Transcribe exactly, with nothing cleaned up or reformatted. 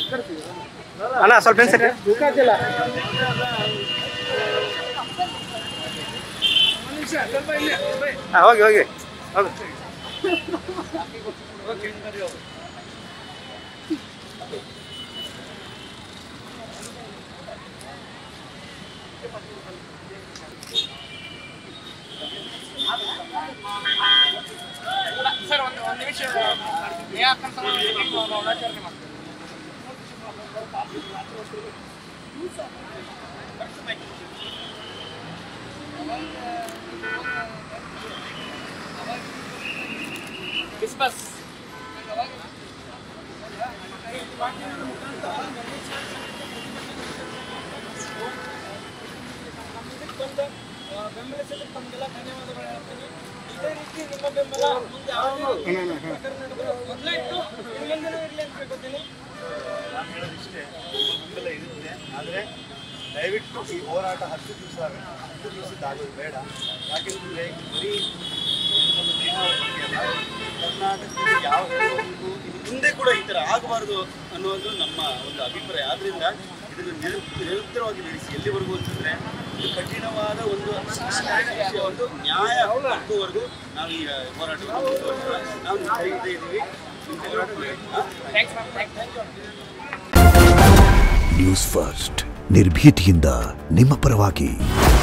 ಅಣ್ಣ ಸ್ವಲ್ಪ ಸರಿ ಹಾಂ ಹೋಗಿ ಹೋಗಿ ಹೋಗಿ ಸರ್ ಒಂದು ಒಂದು ನಿಮಿಷ ಯಾಕಂತ ಆಚರಣೆ ಮಾಡ್ತೀವಿ ಕ್ರಿಸ್ಮಸ್ ಬೆಂಬಲಿಸಿದ ತಮಗೆಲ್ಲ ಧನ್ಯವಾದಗಳು ಹೇಳ್ತೀನಿ. ಇದೇ ರೀತಿ ನಿಮ್ಮ ಬೆಂಬಲ ಮುಂದೆ ಮೊದಲೇ ಇಟ್ಟು ಮುಂದಿನ ಇರಲಿ ಅಂತ ಹೇಳ್ಕೊತೀನಿ. ನಾನು ಹೇಳೋದಿಷ್ಟೇ, ಬೆಂಬಲ ಇರುತ್ತೆ, ಆದರೆ ದಯವಿಟ್ಟು ಈ ಹೋರಾಟ ಹತ್ತು ದಿವಸ ಆಗುತ್ತೆ, ಹತ್ತು ದಿವಸದ್ದಾಗೋದು ಬೇಡ. ಯಾಕೆಂದರೆ ಬರೀ ಕರ್ನಾಟಕದಲ್ಲಿ ಯಾವ ಒಂದು ಮುಂದೆ ಕೂಡ ಈ ಥರ ಆಗಬಾರ್ದು ಅನ್ನೋದು ನಮ್ಮ ಒಂದು ಅಭಿಪ್ರಾಯ. ಆದ್ದರಿಂದ ಇದನ್ನು ನಿರ ನಿರಂತರವಾಗಿ ನಡೆಸಿ ಎಲ್ಲಿವರೆಗೂ ಅಂತಂದರೆ ಇದು ಕಠಿಣವಾದ ಒಂದು ಒಂದು ನ್ಯಾಯ ಹಕ್ಕುವರೆಗೂ ನಾವು ಈ ಹೋರಾಟವನ್ನು ಮುಂದುವರಿಸೋಣ. ನಾವು ಕೈಯಿಂದ ಇದ್ದೀವಿ. ನ್ಯೂಸ್ ಫಸ್ಟ್ ನಿರ್ಭೀತಿಯಿಂದ ನಿಮ್ಮ ಪರವಾಗಿ.